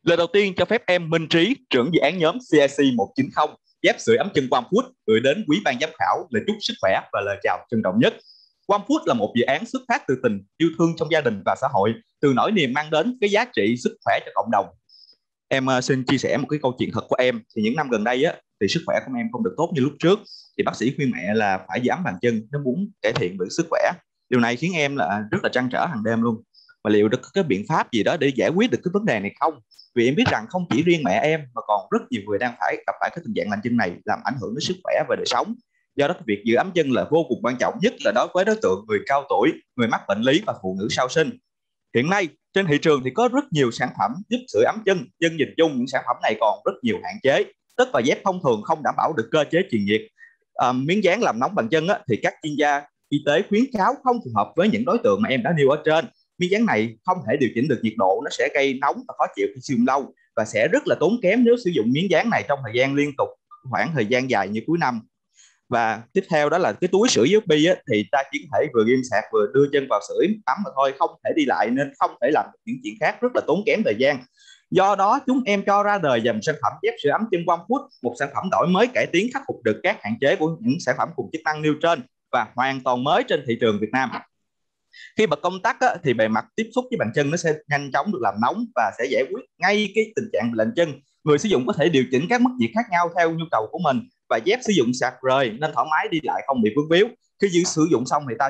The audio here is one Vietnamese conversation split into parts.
Lời đầu tiên cho phép em Minh Trí, trưởng dự án nhóm CIC 190, dép sưởi ấm chân One Food gửi đến quý ban giám khảo lời chúc sức khỏe và lời chào trân trọng nhất. One Food là một dự án xuất phát từ tình yêu thương trong gia đình và xã hội, từ nỗi niềm mang đến cái giá trị sức khỏe cho cộng đồng. Em xin chia sẻ một cái câu chuyện thật của em. Thì những năm gần đây á, thì sức khỏe của em không được tốt như lúc trước. Thì bác sĩ khuyên mẹ là phải giữ ấm bàn chân nếu muốn cải thiện được sức khỏe. Điều này khiến em là rất là trăn trở hàng đêm luôn. Và liệu có cái biện pháp gì đó để giải quyết được cái vấn đề này không? Vì em biết rằng không chỉ riêng mẹ em mà còn rất nhiều người đang phải gặp phải cái tình trạng lành chân này, làm ảnh hưởng đến sức khỏe và đời sống. Do đó việc giữ ấm chân là vô cùng quan trọng, nhất là đối với đối tượng người cao tuổi, người mắc bệnh lý và phụ nữ sau sinh. Hiện nay trên thị trường thì có rất nhiều sản phẩm giúp sưởi ấm chân, nhưng nhìn chung những sản phẩm này còn rất nhiều hạn chế. Tất và dép thông thường không đảm bảo được cơ chế truyền nhiệt. Miếng dán làm nóng bàn chân á, thì các chuyên gia y tế khuyến cáo không phù hợp với những đối tượng mà em đã nêu ở trên. Miếng dán này không thể điều chỉnh được nhiệt độ, nó sẽ gây nóng và khó chịu khi sử dụng lâu, và sẽ rất là tốn kém nếu sử dụng miếng dán này trong thời gian liên tục, khoảng thời gian dài như cuối năm. Và tiếp theo đó là cái túi sưởi USB á, thì ta chỉ có thể vừa ghim sạc vừa đưa chân vào sưởi ấm mà thôi, không thể đi lại nên không thể làm những chuyện khác, rất là tốn kém thời gian. Do đó chúng em cho ra đời dòng sản phẩm dép sưởi ấm chân One Food, một sản phẩm đổi mới cải tiến khắc phục được các hạn chế của những sản phẩm cùng chức năng nêu trên và hoàn toàn mới trên thị trường Việt Nam. Khi bật công tắc á, thì bề mặt tiếp xúc với bàn chân nó sẽ nhanh chóng được làm nóng và sẽ giải quyết ngay cái tình trạng lạnh chân. Người sử dụng có thể điều chỉnh các mức nhiệt khác nhau theo nhu cầu của mình, và dép sử dụng sạc rời nên thoải mái đi lại, không bị vướng víu. Khi sử dụng xong thì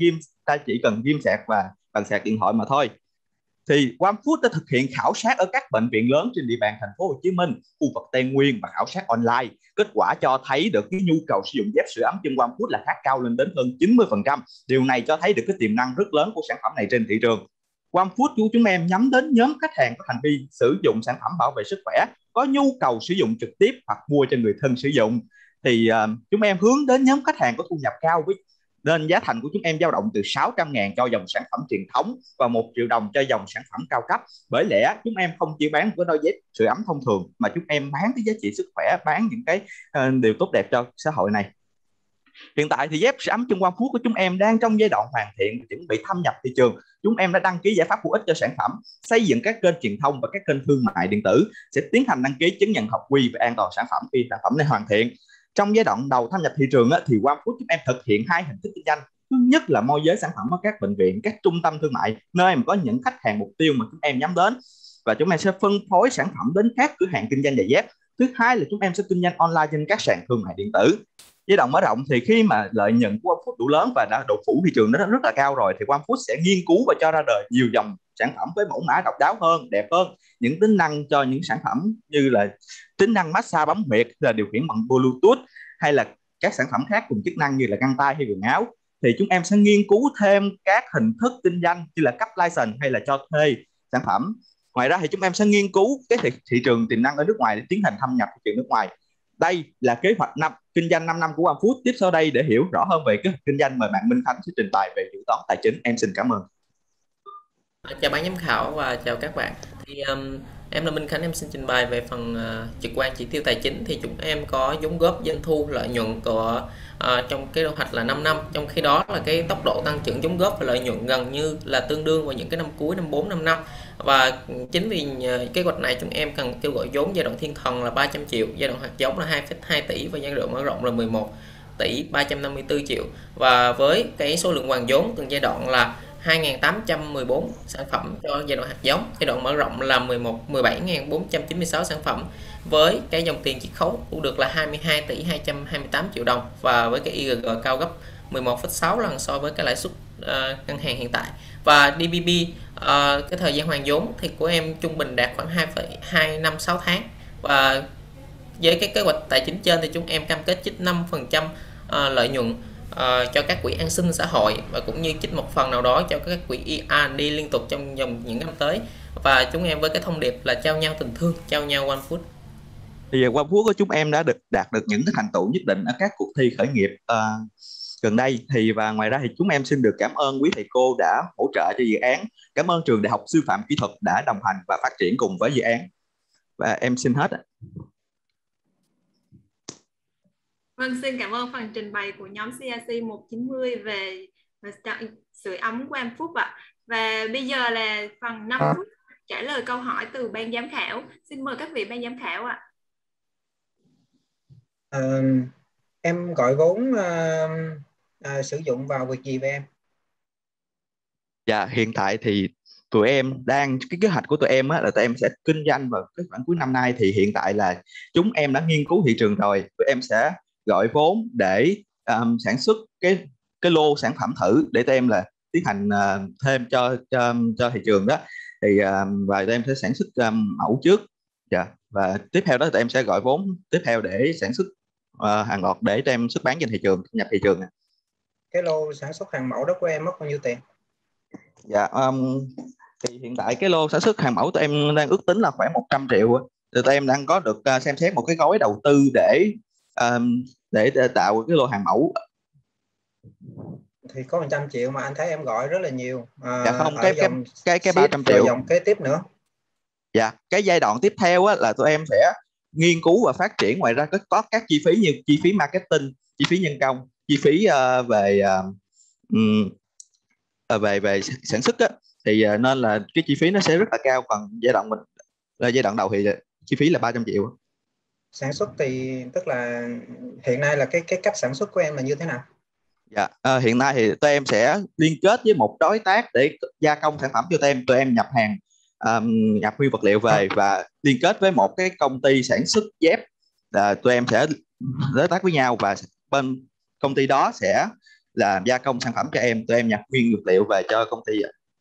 ta chỉ cần ghim sạc và bằng sạc điện thoại mà thôi. Thì OneFood đã thực hiện khảo sát ở các bệnh viện lớn trên địa bàn thành phố Hồ Chí Minh, khu vực Tây Nguyên và khảo sát online. Kết quả cho thấy được cái nhu cầu sử dụng dép sưởi ấm chân OneFood là khá cao, lên đến hơn 90%. Điều này cho thấy được cái tiềm năng rất lớn của sản phẩm này trên thị trường. OneFood của chúng em nhắm đến nhóm khách hàng có hành vi sử dụng sản phẩm bảo vệ sức khỏe, có nhu cầu sử dụng trực tiếp hoặc mua cho người thân sử dụng. Thì chúng em hướng đến nhóm khách hàng có thu nhập cao, nên giá thành của chúng em dao động từ 600.000 cho dòng sản phẩm truyền thống và 1 triệu đồng cho dòng sản phẩm cao cấp. Bởi lẽ chúng em không chỉ bán một cái đôi dép sưởi ấm thông thường, mà chúng em bán cái giá trị sức khỏe, bán những cái điều tốt đẹp cho xã hội này. Hiện tại thì dép sưởi ấm chân One Food của chúng em đang trong giai đoạn hoàn thiện, chuẩn bị thâm nhập thị trường. Chúng em đã đăng ký giải pháp hữu ích cho sản phẩm, xây dựng các kênh truyền thông và các kênh thương mại điện tử, sẽ tiến hành đăng ký chứng nhận hợp quy về an toàn sản phẩm khi sản phẩm này hoàn thiện. Trong giai đoạn đầu thâm nhập thị trường thì OneFood chúng em thực hiện 2 hình thức kinh doanh. Thứ nhất là môi giới sản phẩm ở các bệnh viện, các trung tâm thương mại, nơi mà có những khách hàng mục tiêu mà chúng em nhắm đến, và chúng em sẽ phân phối sản phẩm đến các cửa hàng kinh doanh giày dép. Thứ hai là chúng em sẽ kinh doanh online trên các sàn thương mại điện tử. Giai đoạn mở rộng thì khi mà lợi nhuận của OneFood đủ lớn và đã độ phủ thị trường nó rất là cao rồi, thì OneFood sẽ nghiên cứu và cho ra đời nhiều dòng sản phẩm với mẫu mã độc đáo hơn, đẹp hơn, những tính năng cho những sản phẩm như là tính năng massage bấm huyệt, là điều khiển bằng Bluetooth, hay là các sản phẩm khác cùng chức năng như là găng tay hay quần áo. Thì chúng em sẽ nghiên cứu thêm các hình thức kinh doanh như là cấp license hay là cho thuê sản phẩm. Ngoài ra thì chúng em sẽ nghiên cứu cái thị trường tiềm năng ở nước ngoài để tiến hành thâm nhập thị trường nước ngoài. Đây là kế hoạch kinh doanh 5 năm của OneFood. Tiếp sau đây để hiểu rõ hơn về kế hoạch kinh doanh, mời bạn Minh Khánh sẽ trình bày về dự toán tài chính. Em xin cảm ơn. Chào ban giám khảo và chào các bạn. Em là Minh Khánh, em xin trình bày về phần trực quan chỉ tiêu tài chính. Thì chúng em có vốn góp, doanh thu, lợi nhuận của trong cái kế hoạch là 5 năm. Trong khi đó là cái tốc độ tăng trưởng vốn góp và lợi nhuận gần như là tương đương vào những cái năm cuối, năm 4, năm 5. Và chính vì kế hoạch này chúng em cần kêu gọi vốn giai đoạn thiên thần là 300 triệu, giai đoạn hạt giống là 2,2 tỷ và giai đoạn mở rộng là 11 tỷ 354 triệu. Và với cái số lượng hoàn vốn từng giai đoạn là 2.814 sản phẩm cho giai đoạn hạt giống, giai đoạn mở rộng là 17.496 sản phẩm, với cái dòng tiền chiết khấu thu được là 22 tỷ 228 triệu đồng, và với cái IRR cao gấp 11,6 lần so với cái lãi suất ngân hàng hiện tại. Và DPP cái thời gian hoàn vốn thì của em trung bình đạt khoảng 2,2 năm 6 tháng. Và với cái kế hoạch tài chính trên thì chúng em cam kết trích 5% lợi nhuận cho các quỹ an sinh xã hội, và cũng như trích một phần nào đó cho các quỹ R&D liên tục trong vòng những năm tới. Và chúng em với cái thông điệp là trao nhau tình thương, trao nhau OneFood. Thì OneFood của chúng em đã đạt được những cái thành tựu nhất định ở các cuộc thi khởi nghiệp gần đây. Và ngoài ra thì chúng em xin được cảm ơn quý thầy cô đã hỗ trợ cho dự án. Cảm ơn trường Đại học Sư phạm Kỹ thuật đã đồng hành và phát triển cùng với dự án. Và em xin hết. Vâng, xin cảm ơn phần trình bày của nhóm CIC 190 về sưởi ấm của OneFood ạ. Và bây giờ là phần 5 phút trả lời câu hỏi từ ban giám khảo. Xin mời các vị ban giám khảo ạ. Em gọi vốn sử dụng vào việc gì vậy em? Dạ, hiện tại thì tụi em đang cái kế hoạch của tụi em á, là tụi em sẽ kinh doanh vào cái khoảng cuối năm nay. Thì hiện tại là chúng em đã nghiên cứu thị trường rồi, tụi em sẽ gọi vốn để sản xuất cái lô sản phẩm thử để tụi em là tiến hành thêm cho thị trường đó. Thì và tụi em sẽ sản xuất mẫu trước. Dạ, và tiếp theo đó tụi em sẽ gọi vốn tiếp theo để sản xuất hàng loạt để tụi em xuất bán trên thị trường, nhập thị trường. Cái lô sản xuất hàng mẫu đó của em mất bao nhiêu tiền? Dạ, thì hiện tại cái lô sản xuất hàng mẫu tụi em đang ước tính là khoảng 100 triệu á. Thì tụi em đang có được xem xét một cái gói đầu tư để tạo cái lô hàng mẫu. Thì có 100 triệu mà anh thấy em gọi rất là nhiều. Dạ không, Ở dòng cái ship 300 rồi triệu. dòng kế tiếp nữa. Dạ, cái giai đoạn tiếp theo á, là tụi em sẽ nghiên cứu và phát triển. Ngoài ra có các chi phí như chi phí marketing, chi phí nhân công, chi phí về sản xuất á. Thì nên là cái chi phí nó sẽ rất là cao. Còn giai đoạn đầu thì chi phí là 300 triệu. Sản xuất thì tức là hiện nay là cái cách sản xuất của em là như thế nào? Dạ, hiện nay thì tụi em sẽ liên kết với một đối tác để gia công sản phẩm cho tụi em. Tụi em nhập hàng, nhập nguyên vật liệu về và liên kết với một cái công ty sản xuất dép. Tụi em sẽ đối tác với nhau và bên công ty đó sẽ là gia công sản phẩm cho em. Tụi em nhập nguyên vật liệu về cho công ty.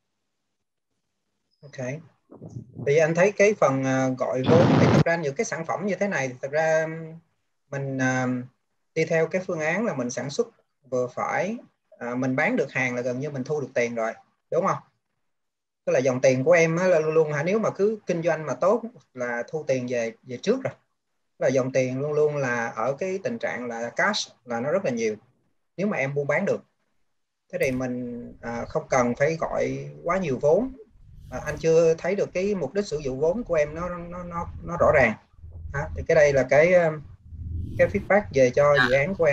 Ok. Thì anh thấy cái phần gọi vốn thì thực ra những cái sản phẩm như thế này thì thực ra mình đi theo cái phương án là mình sản xuất vừa phải, mình bán được hàng là gần như mình thu được tiền rồi, đúng không? Tức là dòng tiền của em là luôn luôn nếu mà cứ kinh doanh mà tốt là thu tiền về trước rồi. Tức là dòng tiền luôn luôn là ở cái tình trạng là cash là nó rất là nhiều nếu mà em buôn bán được. Thế thì mình không cần phải gọi quá nhiều vốn. Anh chưa thấy được cái mục đích sử dụng vốn của em nó rõ ràng. Thì cái đây là cái feedback về cho dự án của em.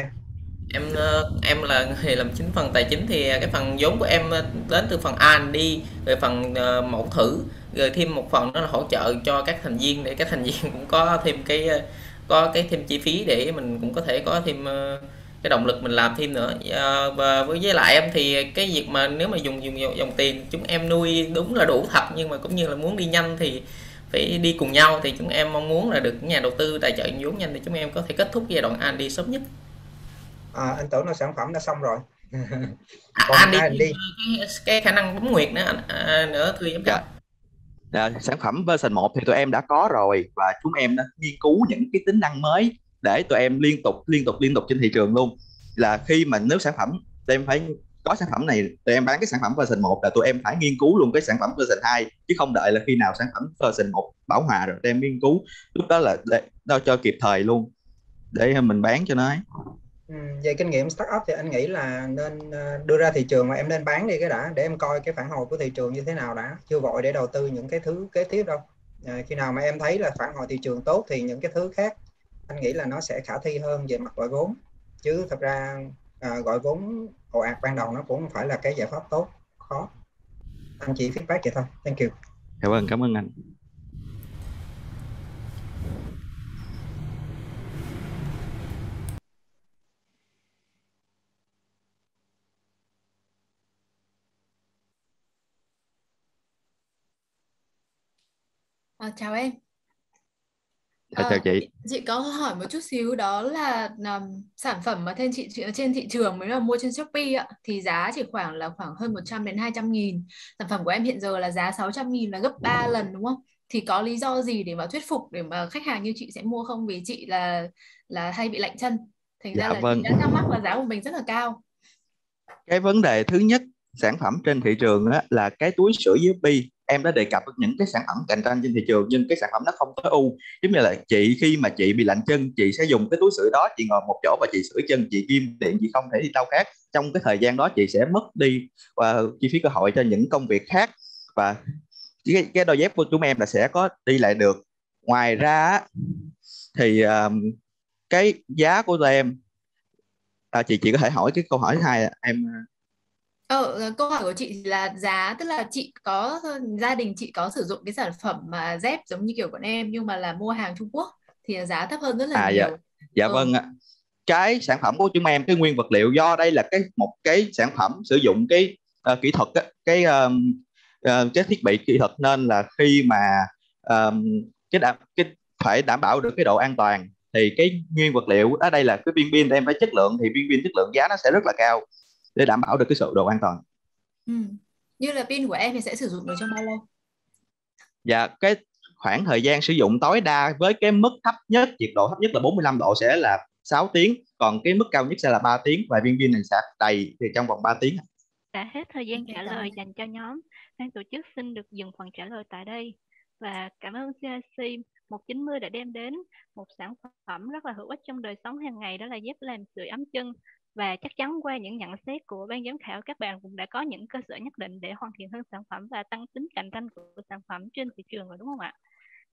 Em là người làm chính phần tài chính, thì cái phần vốn của em đến từ phần R&D, rồi phần mẫu thử, rồi thêm một phần đó là hỗ trợ cho các thành viên để các thành viên cũng có thêm thêm chi phí để mình cũng có thể có thêm cái động lực mình làm thêm nữa. Và với lại em thì cái việc mà nếu mà dùng dòng tiền chúng em nuôi đúng là đủ thật, nhưng mà cũng như là muốn đi nhanh thì phải đi cùng nhau. Thì chúng em mong muốn là được nhà đầu tư tài trợ vốn nhanh để chúng em có thể kết thúc giai đoạn R&D sớm nhất. Anh tưởng là sản phẩm đã xong rồi. Còn Anh đi R&D cái khả năng bấm nguyệt nữa nữa thưa giám khảo. Sản phẩm version 1 thì tụi em đã có rồi, và chúng em đã nghiên cứu những cái tính năng mới để tụi em liên tục trên thị trường luôn. Là khi mà nếu sản phẩm tụi em phải có sản phẩm này, tụi em bán cái sản phẩm version 1 là tụi em phải nghiên cứu luôn cái sản phẩm version 2, chứ không đợi là khi nào sản phẩm version 1 bảo hòa rồi tụi em nghiên cứu. Lúc đó là để cho kịp thời luôn để mình bán cho nó ấy. Về kinh nghiệm startup thì anh nghĩ là nên đưa ra thị trường mà em nên bán đi cái đã, để em coi cái phản hồi của thị trường như thế nào đã, chưa vội để đầu tư những cái thứ kế tiếp đâu. Khi nào mà em thấy là phản hồi thị trường tốt thì những cái thứ khác anh nghĩ là nó sẽ khả thi hơn về mặt gọi vốn. Chứ thật ra gọi vốn ồ ạt ban đầu nó cũng không phải là cái giải pháp tốt, khó. Anh chỉ feedback vậy thôi. Thank you. Cảm ơn anh. Chào em. Chào chị. Chị có hỏi một chút xíu, đó là sản phẩm mà trên thị trường mới là mua trên Shopee ạ, thì giá chỉ khoảng hơn 100 đến 200 nghìn. Sản phẩm của em hiện giờ là giá 600 nghìn, là gấp 3 lần đúng không? Thì có lý do gì để mà thuyết phục để mà khách hàng như chị sẽ mua không? Vì chị là hay bị lạnh chân. Thành ra là chị đã thắc mắc là giá của mình rất là cao. Cái vấn đề thứ nhất, sản phẩm trên thị trường á, là cái túi sữa Yupi. Em đã đề cập những cái sản phẩm cạnh tranh trên thị trường, nhưng cái sản phẩm nó không tối ưu. Giống như là chị, khi mà chị bị lạnh chân, chị sẽ dùng cái túi sữa đó, chị ngồi một chỗ và chị sửa chân, chị ghim điện, chị không thể đi đâu khác. Trong cái thời gian đó chị sẽ mất đi chi phí cơ hội cho những công việc khác, và cái đôi dép của chúng em là sẽ có đi lại được. Ngoài ra thì cái giá của tụi em, chị có thể hỏi cái câu hỏi thứ hai em. Câu hỏi của chị là giá, tức là chị có, gia đình chị có sử dụng cái sản phẩm mà dép giống như kiểu bọn em nhưng mà là mua hàng Trung Quốc thì giá thấp hơn rất là Dạ, nhiều. dạ Ừ. vâng ạ. Cái sản phẩm của chúng em, cái nguyên vật liệu, do đây là một cái sản phẩm sử dụng cái kỹ thuật á, cái thiết bị kỹ thuật, nên là khi mà um, cái phải đảm bảo được cái độ an toàn, thì cái nguyên vật liệu ở đây là cái viên pin em phải chất lượng, thì viên pin chất lượng giá nó sẽ rất là cao để đảm bảo được cái sự độ an toàn. Ừ. Như là pin của em thì sẽ sử dụng được trong bao lâu? Và cái khoảng thời gian sử dụng tối đa với cái mức thấp nhất, nhiệt độ thấp nhất là 45 độ sẽ là 6 tiếng, còn cái mức cao nhất sẽ là 3 tiếng, và viên pin này sạc đầy thì trong vòng 3 tiếng. Đã hết thời gian Ok, trả cảm lời ơn. dành cho nhóm. Ban tổ chức xin được dừng phần trả lời tại đây. Và cảm ơn CIC 190 đã đem đến một sản phẩm rất là hữu ích trong đời sống hàng ngày, đó là dép làm sưởi ấm chân. Và chắc chắn qua những nhận xét của ban giám khảo, các bạn cũng đã có những cơ sở nhất định để hoàn thiện hơn sản phẩm và tăng tính cạnh tranh của sản phẩm trên thị trường rồi, đúng không ạ?